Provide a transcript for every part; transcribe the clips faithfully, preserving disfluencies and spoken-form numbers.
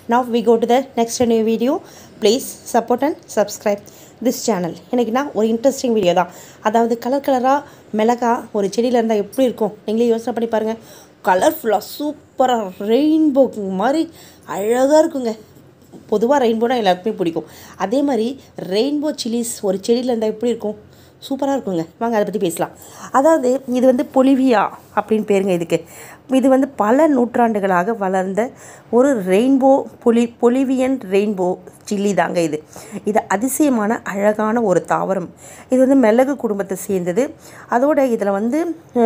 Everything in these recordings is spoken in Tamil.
Now we go to the next new video. Please support and subscribe this channel. எனக்கு நான் ஒரு இன்ட்ரெஸ்டிங் வீடியோ தான். அதாவது கலர் கலராக மிளகா ஒரு செடியில் இருந்தால் எப்படி இருக்கும் நீங்களே யோசனை பண்ணி பாருங்கள். கலர்ஃபுல்லாக சூப்பராக ரெயின்போ மாதிரி அழகாக இருக்குங்க. பொதுவாக ரெயின்போனா எல்லாருக்குமே பிடிக்கும். அதே மாதிரி ரெயின்போ சில்லிஸ் ஒரு செடியில் இருந்தால் எப்படி இருக்கும், சூப்பராக இருக்குங்க. வாங்க அதை பற்றி பேசலாம். அதாவது இது வந்து பொலிவியா அப்படின்னு பேருங்க இதுக்கு. இது வந்து பல நூற்றாண்டுகளாக வளர்ந்த ஒரு ரெயின்போ பொலி பொலிவியன் ரெயின்போ சில்லி தாங்க இது. இது அதிசயமான அழகான ஒரு தாவரம். இது வந்து மிளகு குடும்பத்தை சேர்ந்தது. அதோட இதில் வந்து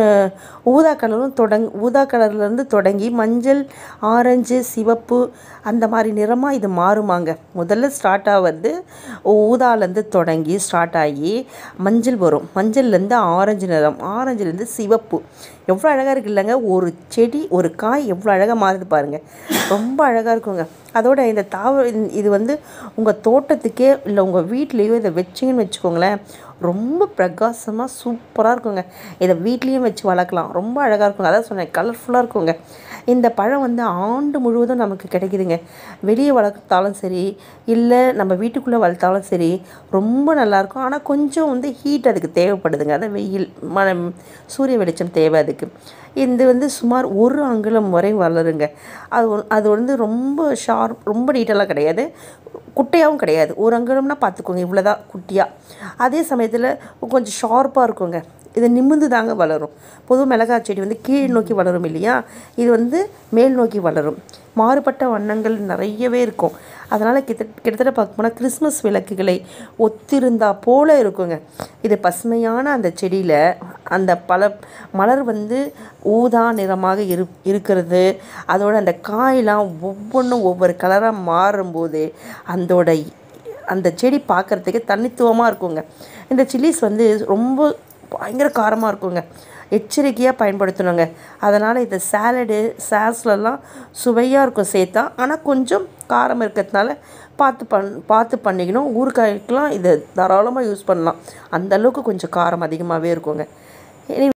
ஊதா கலரும் தொடங் ஊதா கலர்லேருந்து தொடங்கி மஞ்சள், ஆரஞ்சு, சிவப்பு அந்த மாதிரி நிறமாக இது மாறுமாங்க. முதல்ல ஸ்டார்ட்டாக வந்து ஊதாலேருந்து தொடங்கி ஸ்டார்ட் ஆகி மஞ்சள் வரும். மஞ்சள்லேருந்து ஆரஞ்சு நிறம், ஆரஞ்சுலேருந்து சிவப்பு. எவ்வளோ அழகாக இருக்குது இல்லைங்க. ஒரு செடி ஒரு காய் எவ்வளோ அழகாக மாறுது பாருங்கள். ரொம்ப அழகாக இருக்குங்க. அதோட இந்த தாவ இது வந்து உங்கள் தோட்டத்துக்கே இல்லை உங்கள் வீட்லேயோ இதை வச்சிங்கன்னு வச்சுக்கோங்களேன், ரொம்ப பிரகாசமாக சூப்பராக இருக்குங்க. இதை வீட்லேயும் வச்சு வளர்க்கலாம். ரொம்ப அழகாக இருக்குங்க. அதான் சொன்னேன், கலர்ஃபுல்லாக இருக்குங்க. இந்த பழம் வந்து ஆண்டு முழுவதும் நமக்கு கிடைக்குதுங்க. வெளியே வளர்த்தாலும் சரி, இல்லை நம்ம வீட்டுக்குள்ளே வளர்த்தாலும் சரி, ரொம்ப நல்லாயிருக்கும். ஆனால் கொஞ்சம் வந்து ஹீட் அதுக்கு தேவைப்படுதுங்க. அதான் வெயில், ம சூரிய வெளிச்சம் தேவை அதுக்கு. இது வந்து சுமார் ஒரு அங்குலம் வரை வளருங்க. அது அது வந்து ரொம்ப ஷார்ப், ரொம்ப நீட்டெல்லாம் கிடையாது, குட்டையாகவும் கிடையாது. ஒரு அங்குலம்னா பார்த்துக்கோங்க, இவ்வளோதான் குட்டியாக. அதே சமயத்தில் கொஞ்சம் ஷார்ப்பாக இருக்குங்க. இது நிமிர்ந்து தாங்க வளரும். பொதுவாக மிளகாய் செடி வந்து கீழ் நோக்கி வளரும் இல்லையா, இது வந்து மேல் நோக்கி வளரும். மாறுபட்ட வண்ணங்கள் நிறையவே இருக்கும். அதனால் கிட்ட கிட்டத்தட்ட பார்க்க போனால் கிறிஸ்மஸ் விளக்குகளை ஒத்திருந்தா போல் இருக்குங்க. இது பசுமையான அந்த செடியில் அந்த பல மலர் வந்து ஊதா நிறமாக இரு இருக்கிறது அதோட அந்த காயெலாம் ஒவ்வொன்றும் ஒவ்வொரு கலராக மாறும்போது அந்தோட அந்த செடி பார்க்குறதுக்கு தனித்துவமாக இருக்குங்க. இந்த சில்லிஸ் வந்து ரொம்ப பயங்கர காரமாக இருக்குங்க. எச்சரிக்கையாக பயன்படுத்தணுங்க. அதனால் இந்த சாலடு சாஸ்லலாம் சுவையாக இருக்கும் சேர்த்தா. ஆனால் கொஞ்சம் காரம் இருக்கிறதுனால பார்த்து பண் பார்த்து பண்ணிக்கணும். ஊறுகாய்க்கெலாம் இதை தாராளமாக யூஸ் பண்ணலாம். அந்தளவுக்கு கொஞ்சம் காரம் அதிகமாகவே இருக்குங்க.